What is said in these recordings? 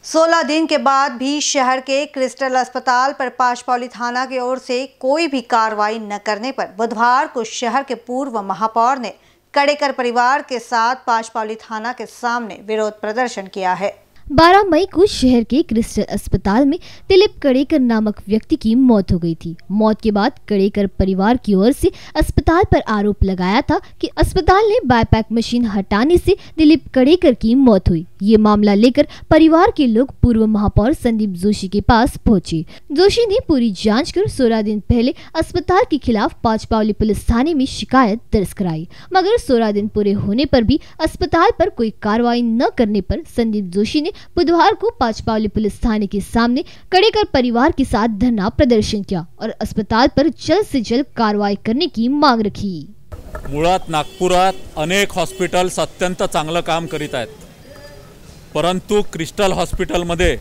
16 दिन के बाद भी शहर के क्रिस्टल अस्पताल पर पांचपावली थाना की ओर से कोई भी कार्रवाई न करने पर बुधवार को शहर के पूर्व महापौर ने कड़ेकर परिवार के साथ पांचपावली थाना के सामने विरोध प्रदर्शन किया है। 12 मई को शहर के क्रिस्टल अस्पताल में दिलीप कड़ेकर नामक व्यक्ति की मौत हो गई थी। मौत के बाद कड़ेकर परिवार की ओर से अस्पताल पर आरोप लगाया था कि अस्पताल ने बाईपैक मशीन हटाने से दिलीप कड़ेकर की मौत हुई। ये मामला लेकर परिवार के लोग पूर्व महापौर संदीप जोशी के पास पहुंचे। जोशी ने पूरी जांच कर 16 दिन पहले अस्पताल के खिलाफ पांचपावली पुलिस थाने में शिकायत दर्ज कराई, मगर 16 दिन पूरे होने पर भी अस्पताल पर कोई कार्रवाई न करने पर संदीप जोशी ने बुधवार को पांचपावली पुलिस थाने के सामने कड़ेकर परिवार के साथ धरना प्रदर्शन किया और अस्पताल पर जल्द से जल्द कार्रवाई करने की मांग रखी। मुळात नागपुरात अनेक हॉस्पिटल्स अत्यंत चांगलं काम करीत आहेत, परंतु क्रिस्टल हॉस्पिटलमध्ये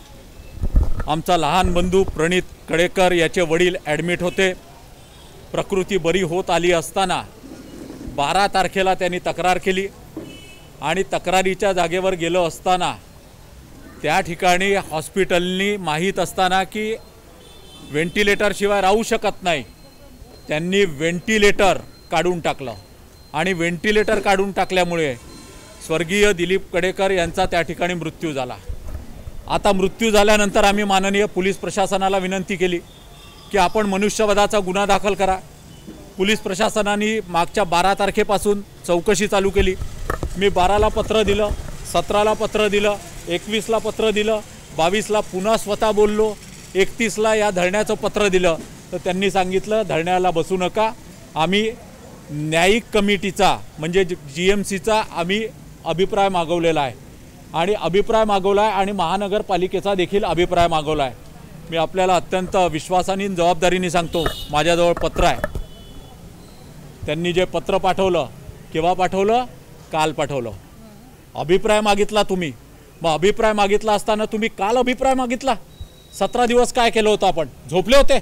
आमचा लहान बंधू प्रणित कड़ेकर याचे वडील ॲडमिट होते। प्रकृती बरी होत आली असताना 12 तारखेला त्यांनी तक्रार केली आणि तक्रारीच्या जागेवर गेलो असताना त्या ठिकाणी हॉस्पिटलनी माहीत असताना की व्हेंटिलेटर शिवाय राहू शकत नाही, त्यांनी व्हेंटिलेटर काढून टाकलं आणि व्हेंटिलेटर काढून टाकल्यामुळे स्वर्गीय दिलीप कड़ेकर यांचा त्या ठिकाणी मृत्यू झाला। आता मृत्यू झाल्यानंतर आम्ही माननीय पोलीस प्रशासनाला विनंती केली की आपण मनुष्यवधाचा गुन्हा दाखल करा। पोलीस प्रशासनाने मागच्या 12 तारखेपासून चौकशी चालू केली। मी 12ला पत्र दिलं, 17ला पत्र दिलं, 21ला पत्र दिलं, 22ला पुन्हा स्वतः बोललो, 31ला या धरण्याचं पत्र दिलं, तर त्यांनी सांगितलं धरण्याला बसू नका, आम्ही न्यायिक कमिटीचा म्हणजे GMCचा आम्ही अभिप्राय मागवलेला आहे आणि अभिप्राय मागवला आहे आणि महानगरपालिकेचा देखील अभिप्राय मागवला आहे। मी आपल्याला अत्यंत विश्वासाने जबाबदारीने सांगतो, माझ्याजवळ पत्र आहे। त्यांनी जे पत्र पाठवलं, केव्हा पाठवलं? काल पाठवलं। अभिप्राय मागितला तुम्ही, मग अभिप्राय मागितला असताना तुम्ही काल अभिप्राय मागितला, 17 दिवस काय केलं होतं? आपण झोपले होते?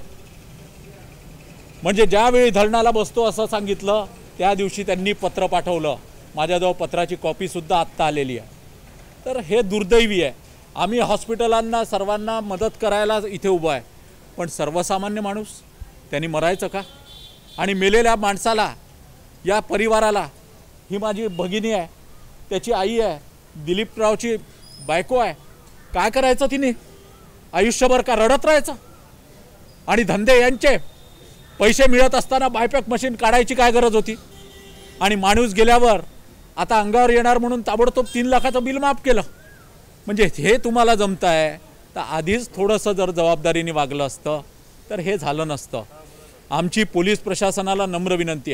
म्हणजे ज्यावेळी धरणाला बसतो असं सांगितलं त्या दिवशी त्यांनी पत्र पाठवलं। माझ्याजवळ पत्राची कॉपी सुद्धा आत्ता आलेली आहे। तर हे दुर्दैवी आहे। आम्ही हॉस्पिटलांना सर्वांना मदत करायला इथे उभा आहे, पण सर्वसामान्य माणूस त्यांनी मरायचं का? आणि मेलेल्या माणसाला, या परिवाराला, ही माझी भगिनी आहे, त्याची आई आहे, दिलीपरावची बायको आहे, काय करायचं तिने? आयुष्यभर का रडत राहायचं? आणि धंदे यांचे पैसे मिळत असताना बायपॅक मशीन काढायची काय गरज होती? आणि माणूस गेल्यावर आता अंगावर येणार म्हणून ताबडतोब 3 लाखाचं बिल माफ केलं। म्हणजे हे तुम्हाला जमतं आहे तर आधीच थोडंसं जर जबाबदारीने वागलं असतं तर हे झालं नसतं। आमची पोलीस प्रशासनाला नम्र विनंती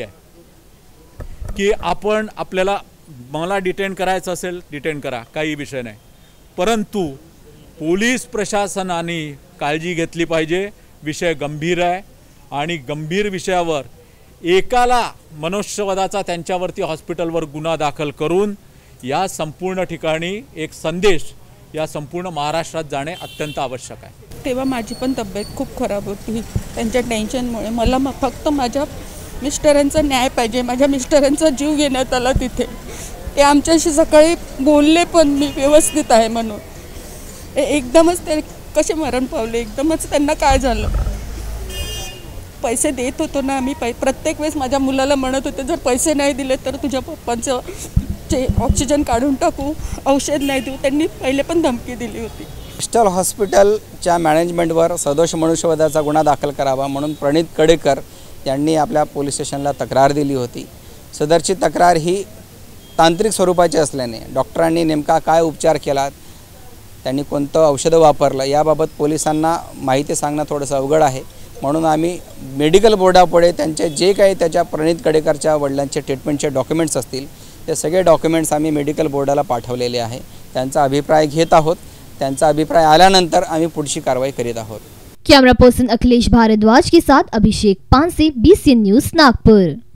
आहे की आपण आपल्याला मला डिटेन करायचं असेल डिटेन करा, काही विषय नाही, परंतु पोलीस प्रशासनाने काळजी घेतली पाहिजे। विषय गंभीर आहे आणि गंभीर विषयावर एकाला मनुष्यवधाचा त्यांच्यावरती हॉस्पिटलवर गुन्हा दाखल करून या संपूर्ण ठिकाणी एक संदेश या संपूर्ण महाराष्ट्रात जाणे अत्यंत आवश्यक आहे। तेव्हा माझी पण तब्येत खूप खराब होती त्यांच्या टेन्शनमुळे। मला फक्त माझ्या मिस्टरांचा न्याय पाहिजे। माझ्या मिस्टरांचा जीव घेण्यात आला तिथे। ते आमच्याशी सकाळी बोलले पण मी व्यवस्थित आहे म्हणून। एकदमच ते कसे मरण पावले, एकदमच त्यांना काय झालं? पैसे देत होतो ना आम्ही, प्रत्येक वेळेस माझ्या मुलाला म्हणत होते जर पैसे नाही दिले तर तुझ्या पप्पांचं ऑक्सिजन काढून टाकू, औषध नाही देऊ। त्यांनी पहिले पण धमकी दिली होती। क्रिस्टल हॉस्पिटलच्या मॅनेजमेंटवर सदोष मनुष्यवधाचा गुन्हा दाखल करावा म्हणून प्रणित कड़ेकर यांनी आपल्या पोलीस स्टेशनला तक्रार दिली होती। सदरची तक्रार ही तांत्रिक स्वरूपाची असल्याने डॉक्टरांनी नेमका काय उपचार केला, त्यांनी कोणतं औषधं वापरलं याबाबत पोलिसांना माहिती सांगणं थोडंसं अवघड आहे। म्हणून आम्ही मेडिकल बोर्डापुढे त्यांचे जे काही त्याच्या प्रणित कड़ेकरच्या वडिलांचे ट्रीटमेंटचे डॉक्युमेंट्स असतील ते सगळे डॉक्युमेंट्स आम्ही मेडिकल बोर्डाला पाठवलेले आहे। त्यांचा अभिप्राय घेत आहोत। त्यांचा अभिप्राय आल्यानंतर आम्ही पुढची कारवाई करीत आहोत। कैमरा पर्सन अखिलेश भारद्वाज के साथ अभिषेक पानसे, BCN न्यूज़ नागपुर।